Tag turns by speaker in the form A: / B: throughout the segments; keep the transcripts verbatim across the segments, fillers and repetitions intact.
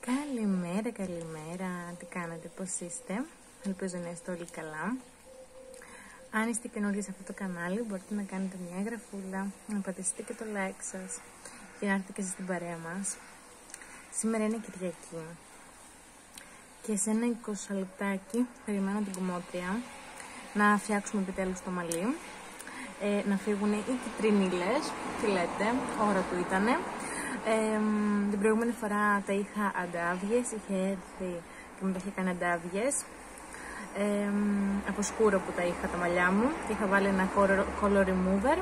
A: Καλημέρα, καλημέρα. Τι κάνετε, πώς είστε? Ελπίζω να είστε όλοι καλά. Αν είστε καινούργιοι σε αυτό το κανάλι, μπορείτε να κάνετε μια εγγραφούλα, να πατήσετε και το like σας και να έρθετε και στην παρέα μας. Σήμερα είναι Κυριακή και σε ένα είκοσι λεπτάκι περιμένω την κομμότρια να φτιάξουμε επιτέλους το μαλλί, ε, να φύγουν οι κυτρινίλες. Τι λέτε, ώρα του ήτανε. Ε, την προηγούμενη φορά τα είχα αντάβιες, είχε έρθει και μου τα είχε κάνει αντάβιες ε, από σκούρο που τα είχα τα μαλλιά μου και είχα βάλει ένα color remover.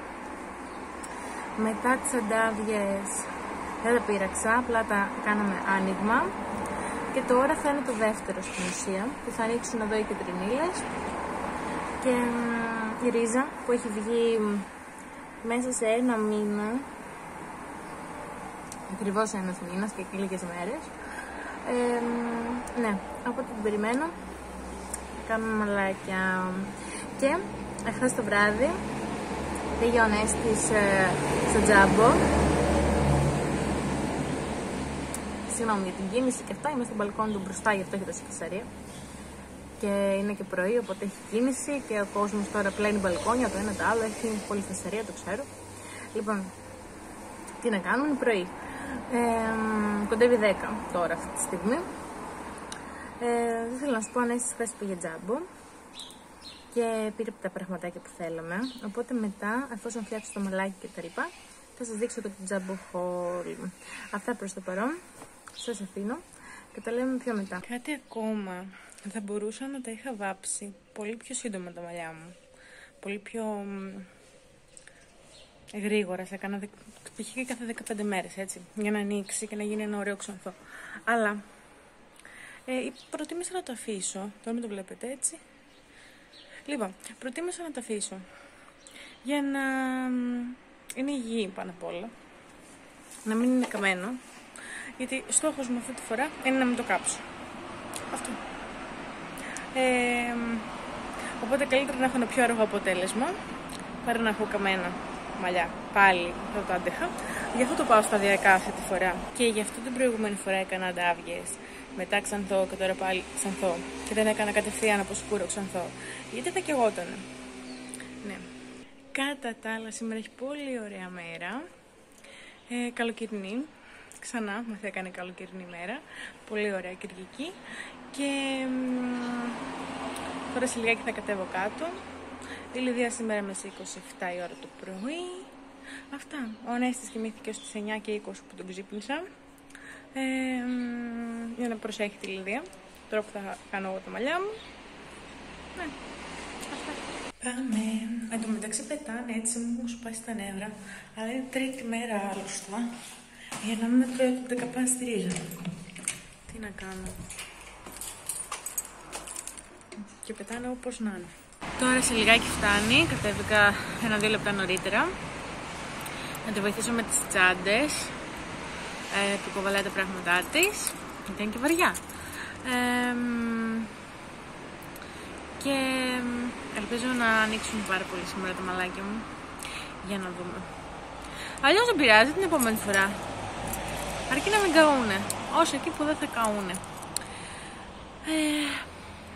A: Μετά τις αντάβιες δεν τα πείραξα, απλά τα κάναμε άνοιγμα και τώρα θα είναι το δεύτερο στην ουσία που θα ανοίξουν εδώ οι κυτρινίλες και η ρίζα που έχει βγει μέσα σε ένα μήνα, ακριβώς ένας μήνας και λίγες μέρες. Ε, ναι, οπότε την περιμένω. Κάνουμε μαλάκια. Και εχθές το βράδυ πήγε ο Νέστης ε, στο Τζάμπο. Συγγνώμη για την κίνηση και αυτά. Είμαι στο μπαλκόνι του μπροστά, γι' αυτό έχει τόση φασαρία. Και είναι και πρωί, οπότε έχει κίνηση και ο κόσμος τώρα πλένει μπαλκόνια, το ένα το άλλο. Έχει πολύ φασαρία, το ξέρω. Λοιπόν, τι να κάνουμε, είναι πρωί. Ε, κοντεύει δέκα τώρα αυτή τη στιγμή. Ε, δεν θέλω να σου πω, αν εσύ χθες πήγε Τζάμπο και πήρε τα πραγματάκια που θέλαμε. Οπότε μετά, εφόσον φτιάξω το μαλάκι και τα λοιπά, θα σας δείξω και το Τζάμπο haul. Αυτά προς το παρόν. Σας αφήνω και τα λέμε πιο μετά. Κάτι ακόμα. Θα μπορούσα να τα είχα βάψει πολύ πιο σύντομα τα μαλλιά μου. Πολύ πιο γρήγορα, σε κάνα π.χ. κάθε δεκαπέντε μέρες, έτσι, για να ανοίξει και να γίνει ένα ωραίο ξανθό. Αλλά ε, προτίμησα να το αφήσω, τώρα μην το βλέπετε έτσι. Λοιπόν, προτίμησα να το αφήσω για να είναι υγιή πάνω απ' όλα, να μην είναι καμένο, γιατί στόχος μου αυτή τη φορά είναι να μην το κάψω. Αυτό. Ε, οπότε καλύτερα να έχω ένα πιο αργό αποτέλεσμα παρά να έχω καμένα μαλλιά. Πάλι θα το άντεχα. Γι' αυτό το πάω σταδιακά αυτή τη φορά. Και γι' αυτό την προηγούμενη φορά έκανα αντάβιες, μετά ξανθό και τώρα πάλι ξανθό. Και δεν έκανα κατευθείαν από σκούρο ξανθό, γιατί θα καιγότανε. Ναι. Κατά τα άλλα, σήμερα έχει πολύ ωραία μέρα. Ε, καλοκαιρινή. Ξανά μας έκανε καλοκαιρινή μέρα. Πολύ ωραία Κυριακή. Και μ, τώρα σε λιγάκι θα κατέβω κάτω. Η Λιδία σήμερα με είκοσι επτά η ώρα το πρωί. Αυτά. Ο Νέστης κοιμήθηκε στις εννιά και είκοσι που τον ξύπνησα. Ε, για να προσέχει τη Λιδία. Τώρα που θα κάνω εγώ τα μαλλιά μου. Ναι. Αυτά. Πάμε. Εν τω μεταξύ πετάνε έτσι, μου έχουν σπάσει τα νεύρα. Αλλά είναι τρίτη μέρα άλλωστα. Για να μην με τρώει το δεκαπάν στη ρίζα. Τι να κάνω. Και πετάνε όπως να είναι. Τώρα σε λιγάκι φτάνει, κατέβηκα ένα-δύο λεπτά νωρίτερα να τη βοηθήσω με τις τσάντες ε, που κοβαλάει τα πράγματά της, γιατί είναι και βαριά. Ε, και ελπίζω να ανοίξουν πάρα πολύ σήμερα τα μαλάκια μου, για να δούμε. Αλλιώς δεν πειράζει, την επόμενη φορά, αρκεί να μην καούνε, όσο εκεί που δεν θα καούνε. Ε,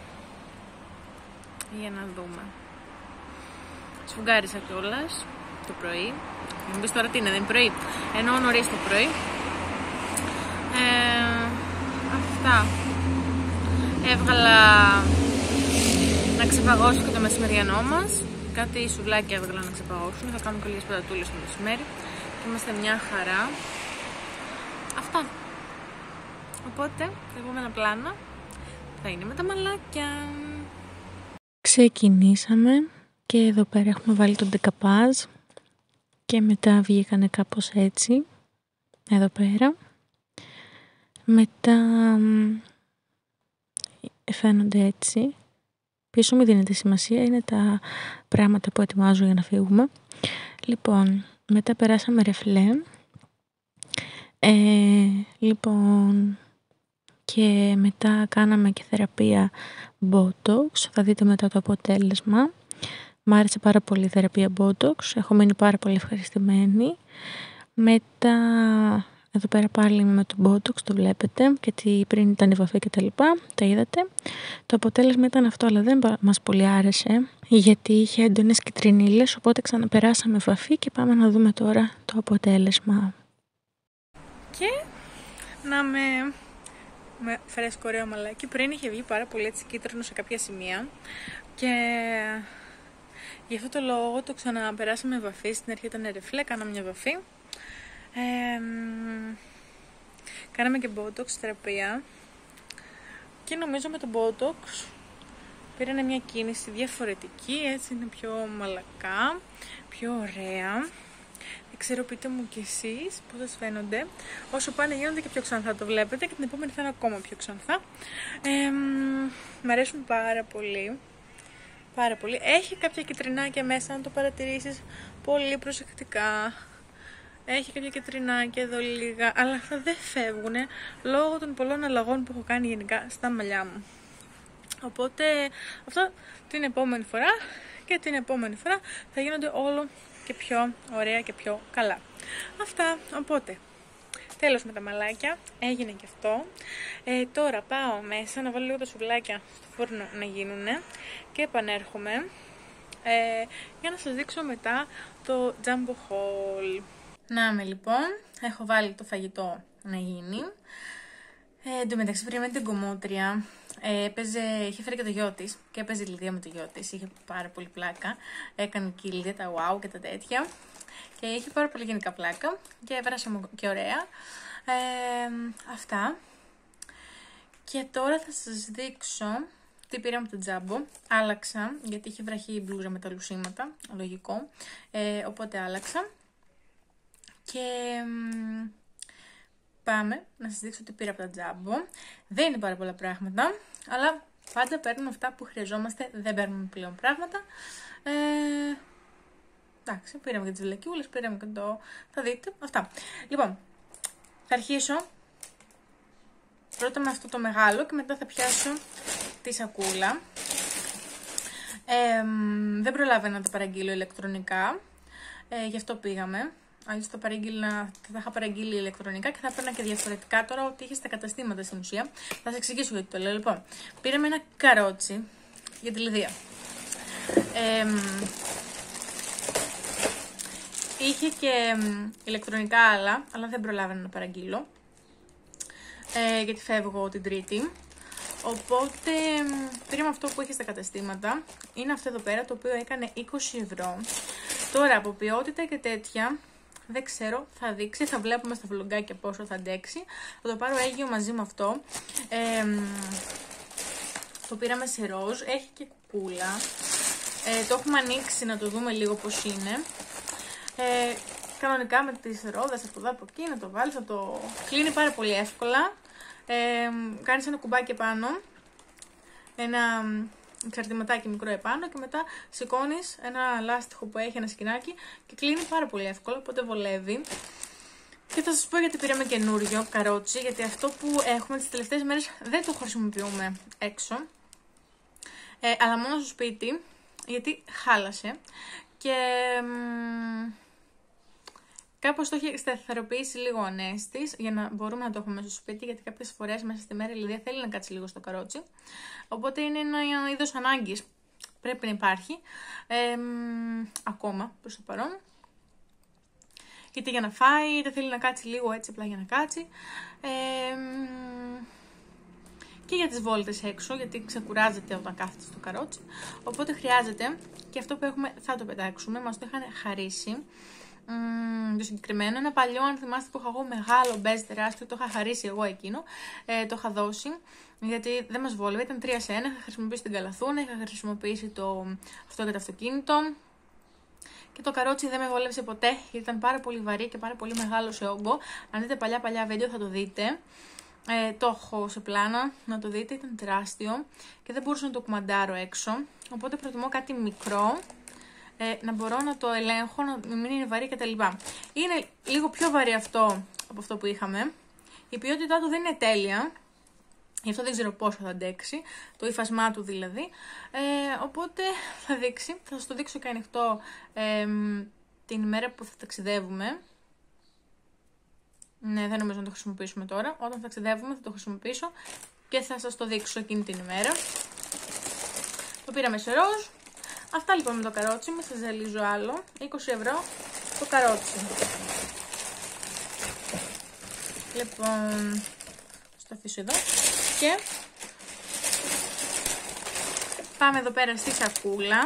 A: Για να δούμε. Σφουγγάρισα κιόλας το πρωί. Μου πεις τώρα τι είναι, δεν είναι πρωί. Εννοώ νωρίς το πρωί. Ε, αυτά. Έβγαλα να ξεπαγώσω και το μεσημεριανό μας. Κάτι σουβλάκια έβγαλα να ξεπαγώσουν. Θα κάνω και λίγες πατατούλες το μεσημέρι. Και είμαστε μια χαρά. Αυτά. Οπότε, τα επόμενα πλάνα θα είναι με τα μαλάκια. Ξεκινήσαμε και εδώ πέρα έχουμε βάλει τον ντεκαπάζ και μετά βγήκανε κάπως έτσι, εδώ πέρα. Μετά φαίνονται έτσι. Πίσω μην δίνετε σημασία, είναι τα πράγματα που ετοιμάζω για να φύγουμε. Λοιπόν, μετά περάσαμε ρεφλέ. Ε, λοιπόν... Και μετά κάναμε και θεραπεία Botox. Θα δείτε μετά το αποτέλεσμα. Μ' άρεσε πάρα πολύ η θεραπεία Botox. Έχω μείνει πάρα πολύ ευχαριστημένη. Μετά
B: Εδώ πέρα πάλι με το Botox, το βλέπετε, γιατί πριν ήταν η βαφή και τα λοιπά, τα είδατε. Το αποτέλεσμα ήταν αυτό, αλλά δεν μας πολύ άρεσε, γιατί είχε έντονες κυτρινίλες, οπότε ξαναπεράσαμε βαφή και πάμε να δούμε τώρα το αποτέλεσμα.
A: Και να με, με φρέσκο ωραίο μαλάκι, πριν είχε βγει πάρα πολύ έτσι κίτρινο σε κάποια σημεία και γι' αυτό το λόγο το ξαναπεράσαμε βαφή. Στην αρχή ήταν ρεφλέ, κάναμε μια βαφή. Ε, κάναμε και Botox θεραπεία και νομίζω με το Botox πήρανε μια κίνηση διαφορετική, έτσι είναι πιο μαλακά, πιο ωραία. Δεν ξέρω, πείτε μου κι εσείς πώς σας φαίνονται. Όσο πάνε γίνονται και πιο ξανθά, το βλέπετε, και την επόμενη θα είναι ακόμα πιο ξανθά. Ε, μ' αρέσουν πάρα πολύ. Πάρα πολύ. Έχει κάποια κυτρινάκια μέσα, αν το παρατηρήσεις πολύ προσεκτικά. Έχει κάποια κυτρινάκια εδώ λίγα, αλλά αυτά δεν φεύγουν λόγω των πολλών αλλαγών που έχω κάνει γενικά στα μαλλιά μου. Οπότε αυτό την επόμενη φορά και την επόμενη φορά θα γίνονται όλο και πιο ωραία και πιο καλά. Αυτά, οπότε τέλος με τα μαλάκια, έγινε και αυτό. Ε, τώρα πάω μέσα να βάλω λίγο τα σουβλάκια στο φούρνο να γίνουνε και επανέρχομαι ε, για να σας δείξω μετά το Jumbo Haul. Να με λοιπόν, έχω βάλει το φαγητό να γίνει. Ε, εν τω μεταξύ, πριν με την κομμότρια, ε, έπαιζε, είχε φέρει και το γιο της και έπαιζε Λιδία με το γιο της. Είχε πάρα πολύ πλάκα. Έκανε και η Λιδία τα wow και τα τέτοια. Και είχε πάρα πολύ γενικά πλάκα και πέρασαμε και ωραία. Ε, αυτά. Και τώρα θα σας δείξω τι πήραμε από το Jumbo. Άλλαξα, γιατί είχε βραχεί η μπλούζα με τα λουσίματα, λογικό. Ε, οπότε άλλαξα. Και πάμε να σας δείξω τι πήρα από τα Jumbo. Δεν είναι πάρα πολλά πράγματα, αλλά πάντα παίρνουμε αυτά που χρειαζόμαστε, δεν παίρνουμε πλέον πράγματα. Ε, εντάξει, πήραμε και τις βλακιούλες, πήραμε και το... θα δείτε, αυτά. Λοιπόν, θα αρχίσω πρώτα με αυτό το μεγάλο και μετά θα πιάσω τη σακούλα. Ε, δεν προλάβαινα να τα παραγγείλω ηλεκτρονικά, ε, γι' αυτό πήγαμε. Αλλιώς θα, θα τα είχα παραγγείλει ηλεκτρονικά και θα παίρνα και διαφορετικά τώρα ό,τι είχε στα καταστήματα στην ουσία. Θα σας εξηγήσω γιατί το λέω. Λοιπόν, πήραμε ένα καρότσι για τη Λιδία. Ε, είχε και ηλεκτρονικά άλλα, αλλά δεν προλάβαινα να παραγγείλω. Ε, γιατί φεύγω την Τρίτη. Οπότε πήραμε αυτό που είχε στα καταστήματα. Είναι αυτό εδώ πέρα, το οποίο έκανε είκοσι ευρώ. Τώρα από ποιότητα και τέτοια, δεν ξέρω, θα δείξει, θα βλέπουμε στα βλογκάκια πόσο θα αντέξει. Θα το πάρω έγκυο μαζί με αυτό. Ε, το πήραμε σε ροζ, έχει και κουκούλα. Ε, το έχουμε ανοίξει να το δούμε λίγο πώς είναι. Ε, κανονικά με τις ρόδες από εδώ από εκεί να το βάλεις, να το κλείνει πάρα πολύ εύκολα. Ε, κάνεις ένα κουμπάκι επάνω, ένα εξαρτηματάκι μικρό επάνω και μετά σηκώνεις ένα λάστιχο που έχει ένα σκηνάκι και κλείνει πάρα πολύ εύκολα, οπότε βολεύει. Και θα σας πω γιατί πήραμε καινούριο καρότσι, γιατί αυτό που έχουμε τις τελευταίες μέρες δεν το χρησιμοποιούμε έξω, ε, αλλά μόνο στο σπίτι, γιατί χάλασε και μ, κάπως το έχει σταθεροποιήσει λίγο ο Ανέστης για να μπορούμε να το έχουμε μέσα στο σπίτι, γιατί κάποιες φορές μέσα στη μέρα η Λιδία θέλει να κάτσει λίγο στο καρότσι. Οπότε είναι ένα είδος ανάγκης. Πρέπει να υπάρχει. Ε, μ, ακόμα προς το παρόν. Είτε για να φάει, είτε θέλει να κάτσει λίγο έτσι απλά για να κάτσει. Ε, μ, και για τις βόλτες έξω, γιατί ξεκουράζεται όταν κάθεται στο καρότσι. Οπότε χρειάζεται και αυτό που έχουμε θα το πετάξουμε. Μας το είχαν χαρίσει. Mm, το συγκεκριμένο, ένα παλιό, αν θυμάστε, που είχα εγώ μεγάλο μπέζ τεράστιο, το είχα χαρίσει εγώ εκείνο, ε, το είχα δώσει γιατί δεν μας βόλευε, ήταν τρία σε ένα, είχα χρησιμοποιήσει την καλαθούνα, είχα χρησιμοποιήσει το, αυτό για το αυτοκίνητο και το καρότσι δεν με βόλευσε ποτέ γιατί ήταν πάρα πολύ βαρύ και πάρα πολύ μεγάλο σε όγκο. Αν δείτε παλιά παλιά βίντεο θα το δείτε, ε, το έχω σε πλάνα να το δείτε, ήταν τεράστιο και δεν μπορούσα να το κουμαντάρω έξω, οπότε προτιμώ κάτι μικρό. Ε, να μπορώ να το ελέγχω, να μην είναι βαρύ κτλ. Είναι λίγο πιο βαρύ αυτό από αυτό που είχαμε. Η ποιότητά του δεν είναι τέλεια, γι' αυτό δεν ξέρω πόσο θα αντέξει, το ύφασμά του δηλαδή. Ε, οπότε θα δείξει, θα σας το δείξω και ανοιχτό ε, την ημέρα που θα ταξιδεύουμε. Ναι, δεν νομίζω να το χρησιμοποιήσουμε τώρα. Όταν ταξιδεύουμε θα το χρησιμοποιήσω και θα σας το δείξω εκείνη την ημέρα. Το πήραμε σε ροζ. Αυτά λοιπόν με το καρότσι, μην σας ζαλίζω άλλο. είκοσι ευρώ το καρότσι. Λοιπόν, στο αφήσω εδώ. Και πάμε εδώ πέρα στη σακούλα.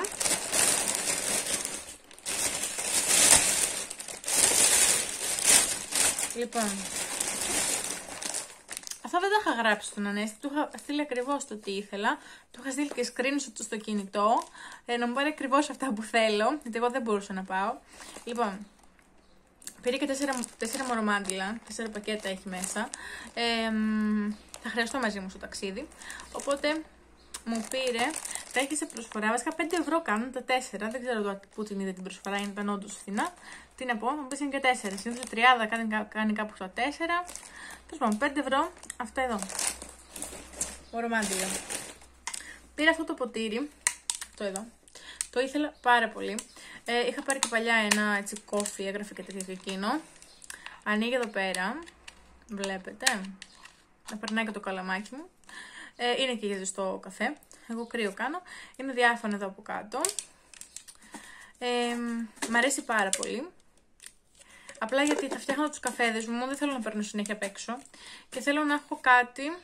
A: Λοιπόν, αυτά δεν τα είχα γράψει στον Ανέστη, του είχα στείλει ακριβώς το τι ήθελα. Του είχα στείλει και screenshot στο κινητό, ε, να μου πάρει ακριβώς αυτά που θέλω, γιατί εγώ δεν μπορούσα να πάω. Λοιπόν, πήρε και τέσσερα, τέσσερα μορομάντιλα, τέσσερα πακέτα έχει μέσα. Ε, θα χρειαστώ μαζί μου στο ταξίδι, οπότε μου πήρε, τα έχει σε προσφορά, βασικά πέντε ευρώ κάνουν τα τέσσερα, δεν ξέρω πού την είδε την προσφορά, είναι ήταν όντως φθηνά. Τι να πω, θα μου πεις είναι και τέσσερα, συνήθως τριάντα κάνει, κάνει κάπου στα τέσσερα. Τέλος πάντων, πέντε ευρώ, αυτά εδώ. Μορομάντιλα. Πήρα αυτό το ποτήρι, το εδώ, το ήθελα πάρα πολύ. Ε, είχα πάρει και παλιά ένα έτσι κόφι, έγραφε και τέτοιο εκείνο. Ανοίγει εδώ πέρα, βλέπετε, να περνάει και το καλαμάκι μου. Ε, είναι και για ζεστό καφέ. Εγώ κρύο κάνω. Είναι διάφανο εδώ από κάτω. Ε, μ' αρέσει πάρα πολύ. Απλά γιατί θα φτιάχνω τους καφέδες μου. Δεν θέλω να παίρνω συνέχεια απ' έξω. Και θέλω να έχω κάτι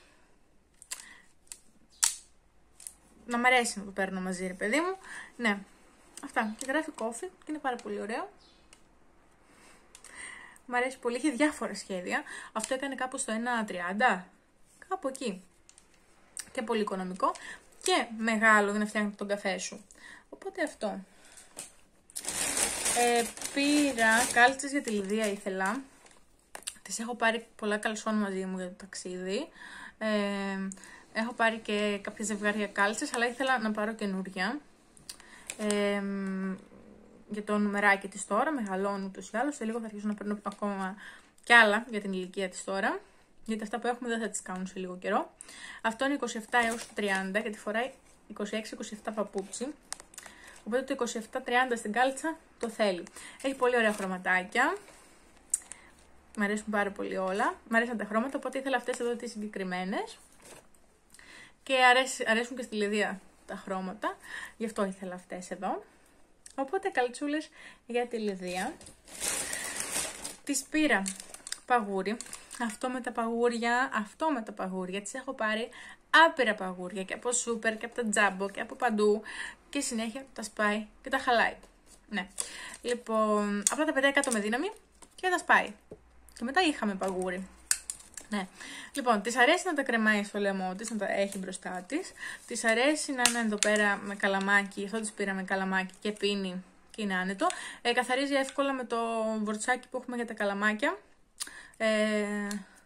A: να μ' αρέσει να το παίρνω μαζί, ρε παιδί μου. Ναι. Αυτά. Και γράφει κόφι και είναι πάρα πολύ ωραίο. Μ' αρέσει πολύ. Έχει διάφορα σχέδια. Αυτό έκανε κάπου στο ένα τριάντα. Κάπου εκεί. Και πολύ οικονομικό και μεγάλο για να φτιάχνει τον καφέ σου. Οπότε αυτό. Ε, πήρα κάλτσες για τη Λιδία, ήθελα. Τις έχω πάρει πολλά καλσόν μαζί μου για το ταξίδι. Ε, έχω πάρει και κάποια ζευγάρια κάλτσες, αλλά ήθελα να πάρω καινούρια. Ε, για το νουμεράκι της τώρα, μεγαλώνει ούτως ή άλλως. Σε λίγο θα αρχίσω να παίρνω ακόμα κι άλλα για την ηλικία της τώρα. Γιατί αυτά που έχουμε δεν θα τις κάνουν σε λίγο καιρό. Αυτό είναι είκοσι επτά έως τριάντα και τη φοράει είκοσι έξι είκοσι επτά παπούτσι. Οπότε το είκοσι επτά τριάντα στην κάλτσα το θέλει. Έχει πολύ ωραία χρωματάκια. Μ' αρέσουν πάρα πολύ όλα. Μ' αρέσουν τα χρώματα, οπότε ήθελα αυτές εδώ τις συγκεκριμένες. Και αρέσει, αρέσουν και στη Λιδία τα χρώματα. Γι' αυτό ήθελα αυτές εδώ. Οπότε καλτσούλες για τη Λιδία. Τις πήρα παγούρι. Αυτό με τα παγούρια, αυτό με τα παγούρια, τις έχω πάρει άπειρα παγούρια και από σούπερ και από τα τζάμπο και από παντού και συνέχεια τα σπάει και τα χαλάει. Ναι, λοιπόν, απλά τα πετάει κάτω με δύναμη και τα σπάει. Και μετά είχαμε παγούρι. Ναι, λοιπόν, της αρέσει να τα κρεμάει στο λαιμό της, να τα έχει μπροστά της. Της αρέσει να είναι εδώ πέρα με καλαμάκι, αυτό της πήρα με καλαμάκι και πίνει και είναι άνετο. Ε, καθαρίζει εύκολα με το βορτσάκι που έχουμε για τα καλαμάκια. Ε,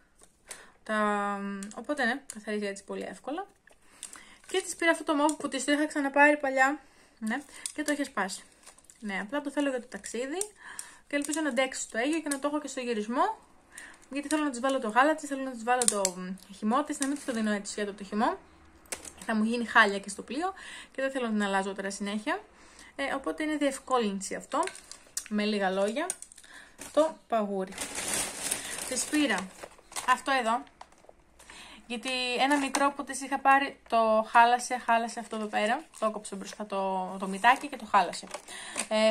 A: τα... Οπότε ναι, καθαρίζει έτσι πολύ εύκολα. Και της πήρα αυτό το μόβ που της το είχα ξαναπάρει παλιά. Ναι, και το είχε σπάσει. Ναι, απλά το θέλω για το ταξίδι. Και ελπίζω να αντέξει στο Αίγυπτο και να το έχω και στο γυρισμό. Γιατί θέλω να της βάλω το γάλα της, θέλω να της βάλω το χυμό της, να μην της το δίνω έτσι για το χυμό. Θα μου γίνει χάλια και στο πλοίο και δεν θέλω να την αλλάζω τώρα συνέχεια. Ε, οπότε είναι διευκόλυνση αυτό. Με λίγα λόγια. Το παγούρι. Της πήρα αυτό εδώ, γιατί ένα μικρό που της είχα πάρει το χάλασε, χάλασε αυτό εδώ πέρα, το έκοψε μπροστά το, το μυτάκι και το χάλασε. Ε,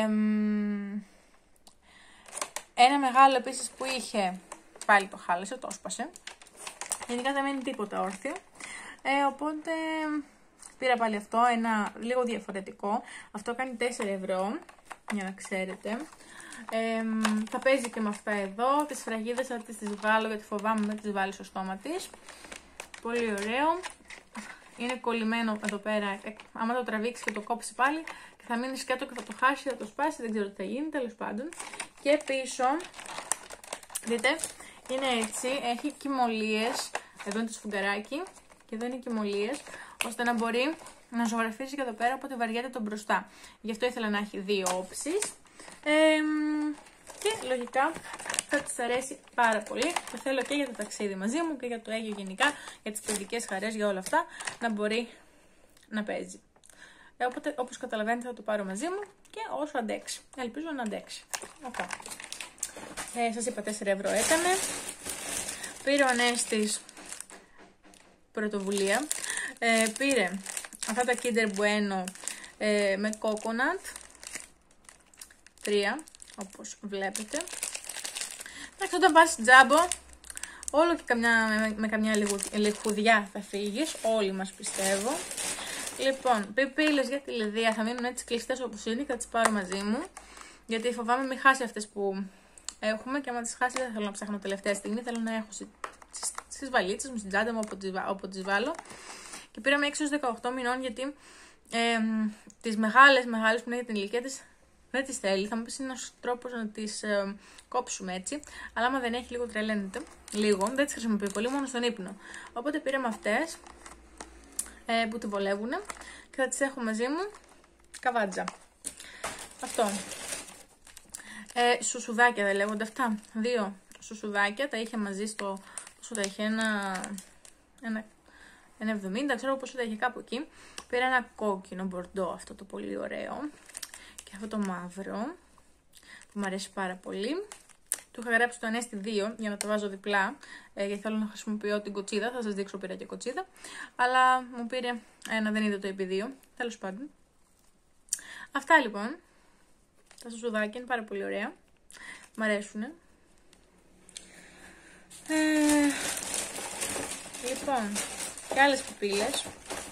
A: ένα μεγάλο επίσης που είχε, πάλι το χάλασε, το έσπασε. Γενικά δεν μένει τίποτα όρθιο, ε, οπότε πήρα πάλι αυτό, ένα λίγο διαφορετικό. Αυτό κάνει τέσσερα ευρώ, για να ξέρετε. Ε, θα παίζει και με αυτά εδώ. Τις φραγίδες θα τις, τις βάλω γιατί φοβάμαι να τις βάλει στο στόμα της. Πολύ ωραίο. Είναι κολλημένο εδώ πέρα. Άμα το τραβήξει και το κόψει πάλι και θα μείνει σκέτο και θα το χάσει, θα το σπάσει. Δεν ξέρω τι θα γίνει, τέλος πάντων. Και πίσω, δείτε, είναι έτσι. Έχει κυμολίες. Εδώ είναι το σφουγγαράκι και εδώ είναι κυμολίες, ώστε να μπορεί να ζωγραφίζει και εδώ πέρα, οπότε βαριέται το μπροστά. Γι' αυτό ήθελα να έχει δύο όψεις. Ε, και λογικά θα της αρέσει πάρα πολύ. Το θέλω και για το ταξίδι μαζί μου και για το Αίγυπτο γενικά, για τις παιδικές χαρές, για όλα αυτά, να μπορεί να παίζει. Ε, οπότε, όπως καταλαβαίνετε, θα το πάρω μαζί μου και όσο αντέξει. Ελπίζω να αντέξει. Αυτά. Ε, σας είπα τέσσερα ευρώ έκανε. πήρε ο Ανέστης πρωτοβουλία. Ε, πήρε αυτά τα Kinder Bueno ε, με coconut. Τρία, όπως βλέπετε. Εντάξει, όταν πας τζάμπο, όλο και καμιά, με, με καμιά λιχουδιά θα φύγεις. Όλοι μας πιστεύω. Λοιπόν, πίπιλες για τη λιδία θα μείνουν έτσι κλειστές όπως είναι και θα τις πάρω μαζί μου. Γιατί φοβάμαι μην χάσει αυτές που έχουμε και άμα τις χάσει δεν θέλω να ψάχνω τελευταία στιγμή. Θέλω να έχω στις βαλίτσες μου, στην τσάντα μου όπου τις βάλω. Και πήραμε έξι έως δεκαοκτώ μηνών γιατί ε, τις μεγάλες, μεγάλες που είναι για την ηλικία της δεν τις θέλει. Θα μου πεις είναι ένας τρόπος να τις ε, κόψουμε έτσι. Αλλά άμα δεν έχει λίγο τρελαίνεται. Λίγο, δεν τις χρησιμοποιώ πολύ, μόνο στον ύπνο. Οπότε πήραμε αυτές ε, που τη βολεύουν και θα τις έχω μαζί μου καβάτζα. Αυτό. Ε, σουσουδάκια δεν λέγονται αυτά. Δύο σουσουδάκια τα είχε μαζί στο. Πόσο τα είχε, ένα. Ένα, ένα εβδομήντα, ξέρω πόσο τα είχε κάπου εκεί. Πήρα ένα κόκκινο μπορντό, αυτό το πολύ ωραίο. Και αυτό το μαύρο που μου αρέσει πάρα πολύ. Του είχα γράψει το Ανέστη δύο για να το βάζω διπλά. Ε, γιατί θέλω να χρησιμοποιώ την κοτσίδα. Θα σας δείξω πήρα και κοτσίδα. Αλλά μου πήρε ένα, δεν είδε το επί δύο. Τέλος πάντων. Αυτά λοιπόν. Τα σουσουδάκια είναι πάρα πολύ ωραία. Μ' αρέσουνε. Ε, λοιπόν, και άλλες πιπίλες.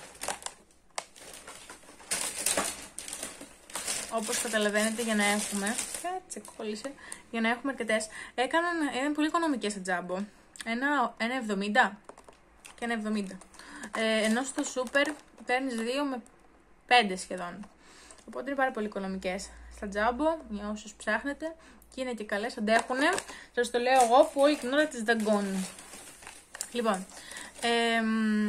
A: Όπως καταλαβαίνετε για να έχουμε. Κάτσε, κόλλησε. Για να έχουμε αρκετές. Έκαναν, είναι πολύ οικονομικές σε τζάμπο. Ένα, ένα εβδομήντα και ένα εβδομήντα. Ε, ενώ στο σούπερ παίρνεις δύο με πέντε σχεδόν. Οπότε είναι πάρα πολύ οικονομικές. Στα τζάμπο, για όσους ψάχνετε, και είναι και καλές, αντέχουνε. Σας το λέω εγώ που όλη την ώρα τις δαγκώνουν. Λοιπόν, ε,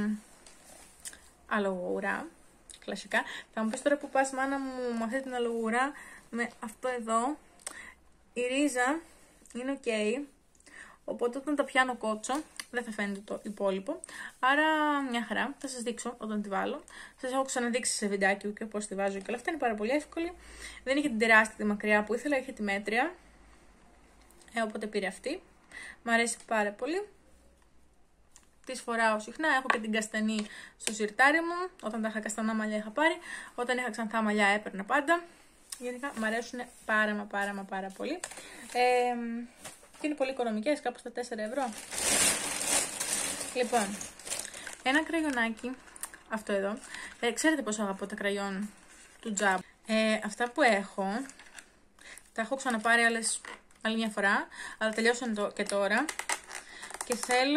A: αλογούρα, κλασικά. Θα μου πεις τώρα που πας μάνα μου με αυτή την αλογούρα, με αυτό εδώ, η ρίζα είναι ok, οπότε όταν τα πιάνω κότσο, δεν θα φαίνεται το υπόλοιπο. Άρα μια χαρά, θα σας δείξω όταν τη βάλω. Σας έχω ξαναδείξει σε βιντεάκι και πώς τη βάζω και όλα αυτά. Είναι πάρα πολύ εύκολη. Δεν είχε την τεράστια τη μακριά που ήθελα, είχε τη μέτρια. Ε, οπότε πήρε αυτή. Μ' αρέσει πάρα πολύ. Τις φοράω συχνά. Έχω και την καστανή στο σιρτάρι μου. Όταν τα είχα καστανά μαλλιά είχα πάρει. Όταν είχα ξανθά μαλλιά έπαιρνα πάντα. Γενικά μ' αρέσουν πάρα μα πάρα μα πάρα πολύ. Ε, και είναι πολύ οικονομικές, κάπου στα τέσσερα ευρώ. Λοιπόν, ένα κραγιονάκι, αυτό εδώ. Ε, ξέρετε πόσο αγαπώ τα κραγιόν του Τζάμπ. Ε, αυτά που έχω, τα έχω ξαναπάρει άλλες, άλλη μια φορά, αλλά τελειώσαν το, και τώρα. Και θέλω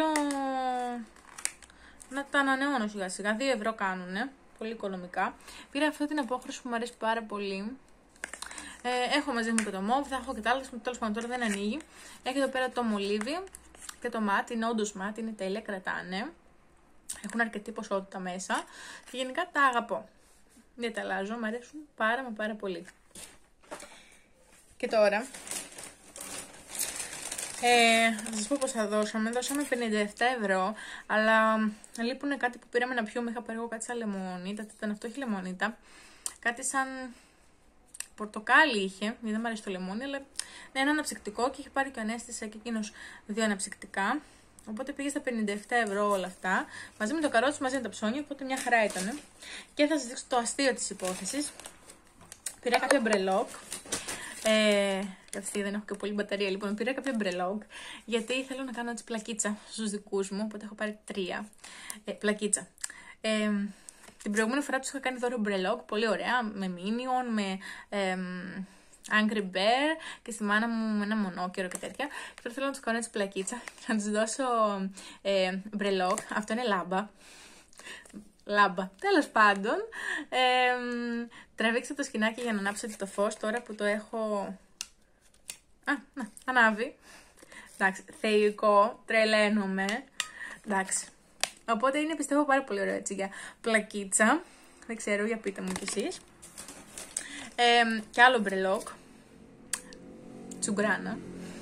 A: να τα ανανεώνω σιγά σιγά. δύο ευρώ κάνουνε, πολύ οικονομικά. Πήρα αυτή την απόχρωση που μου αρέσει πάρα πολύ. Ε, έχω μαζί μου και το μόβ, θα έχω και τα άλλα, τέλος πάντων τώρα δεν ανοίγει. Έχει εδώ πέρα το μολύβι και το μάτι, είναι όντως μάτι, είναι τέλεια, κρατάνε. Έχουν αρκετή ποσότητα μέσα και γενικά τα αγαπώ. Δεν τα αλλάζω, μου αρέσουν πάρα μα πάρα πολύ. Και τώρα, ε, θα σας πω πως θα δώσαμε. Δώσαμε πενήντα επτά ευρώ, αλλά λείπουν κάτι που πήραμε να πιούμε. Είχα πάρει εγώ κάτι σαν λεμονίτα, ήταν αυτό, όχι λεμονίτα. Κάτι σαν πορτοκάλι είχε, γιατί δεν μου αρέσει το λεμόνι, αλλά ναι, ένα αναψυκτικό και είχε πάρει και ο Ανέστης και εκείνος δύο αναψυκτικά. Οπότε πήγε στα πενήντα επτά ευρώ όλα αυτά, μαζί με το καρότσι, μαζί με τα ψώνια, οπότε μια χαρά ήταν. Και θα σας δείξω το αστείο της υπόθεσης. Πήρα κάποια μπρελόκ. Ε, Αυτή δεν έχω και πολύ μπαταρία, λοιπόν. Πήρα κάποια μπρελόκ, γιατί θέλω να κάνω έτσι πλακίτσα στους δικούς μου, οπότε έχω πάρει τρία. Ε, πλακίτσα. Ε, Την προηγούμενη φορά τους είχα κάνει δώρο μπρελόκ, πολύ ωραία, με Minion, με ε, Angry Bear και στη μάνα μου με ένα μονόκερο και τέτοια. Και τώρα θέλω να τους κάνω έτσι πλακίτσα και να τους δώσω ε, μπρελόκ. Αυτό είναι λάμπα. Λάμπα. Τέλος πάντων, ε, τραβήξτε το σκηνάκι για να ανάψετε το φως τώρα που το έχω. Α, να, ανάβει. Εντάξει, θεϊκό, τρελαίνομαι. Εντάξει. Οπότε είναι πιστεύω πάρα πολύ ωραίο έτσι για πλακίτσα. Δεν ξέρω, για πείτε μου κι εσείς. Ε, και άλλο μπρελόκ. Τσουγκράνα.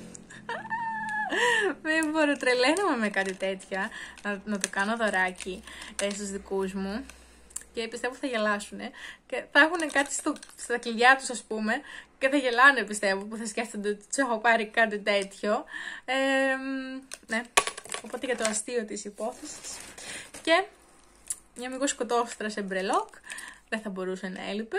A: Δεν μπορώ, τρελαίνομαι με κάτι τέτοια. Να, να το κάνω δωράκι ε, στους δικούς μου. Και πιστεύω θα γελάσουν. Και θα έχουν κάτι στο, στα κλειδιά τους, ας πούμε. Και θα γελάνε, πιστεύω, που θα σκέφτονται ότι τους έχω πάρει κάτι τέτοιο. Ε, ναι. Οπότε για το αστείο της υπόθεσης. Και μια μικρή σκοτόφτρα σε μπρελόκ. Δεν θα μπορούσε να έλειπε.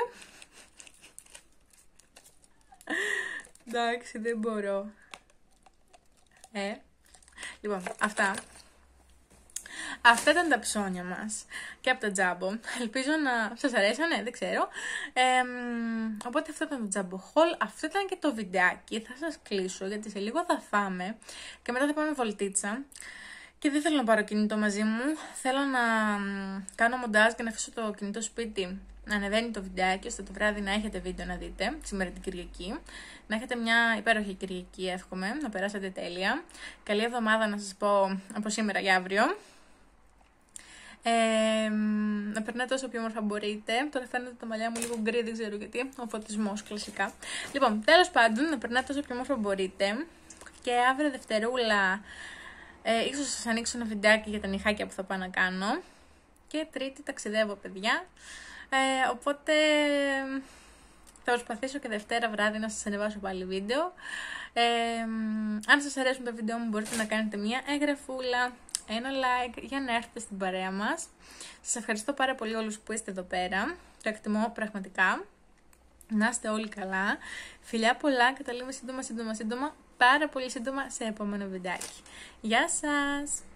A: Εντάξει, δεν μπορώ. Ε, λοιπόν, αυτά. Αυτά ήταν τα ψώνια μας και από το τζάμπο. Ελπίζω να σας αρέσανε, δεν ξέρω. Ε, οπότε αυτό ήταν το τζάμπο haul. Αυτό ήταν και το βιντεάκι. Θα σας κλείσω γιατί σε λίγο θα φάμε και μετά θα πάμε βολτίτσα. Και δεν θέλω να πάρω κινητό μαζί μου. Θέλω να κάνω μοντάζ και να αφήσω το κινητό σπίτι να ανεβαίνει το βιντεάκι, ώστε το βράδυ να έχετε βίντεο να δείτε, σήμερα την Κυριακή. Να έχετε μια υπέροχη Κυριακή, εύχομαι, να περάσετε τέλεια. Καλή εβδομάδα να σας πω από σήμερα για αύριο. Ε, να περνάτε όσο πιο όμορφα μπορείτε. Τώρα φαίνεται τα μαλλιά μου λίγο γκρι, δεν ξέρω γιατί. Ο φωτισμός κλασικά. Λοιπόν, τέλος πάντων, να περνάτε όσο πιο όμορφα μπορείτε. Και αύριο Δευτερούλα, ε, ίσως σας ανοίξω ένα βιντεάκι για τα νυχάκια που θα πάω να κάνω. Και Τρίτη ταξιδεύω, παιδιά. Ε, οπότε θα προσπαθήσω και Δευτέρα βράδυ να σας ανεβάσω πάλι βίντεο. Ε, αν σας αρέσουν τα βίντεο μου μπορείτε να κάνετε μια εγγραφούλα, ένα like για να έρθετε στην παρέα μας. Σας ευχαριστώ πάρα πολύ όλους που είστε εδώ πέρα. Το εκτιμώ πραγματικά. Να είστε όλοι καλά. Φιλιά πολλά και τα λέμε σύντομα, σύντομα, σύντομα. Πάρα πολύ σύντομα σε επόμενο βιντεάκι. Γεια σας!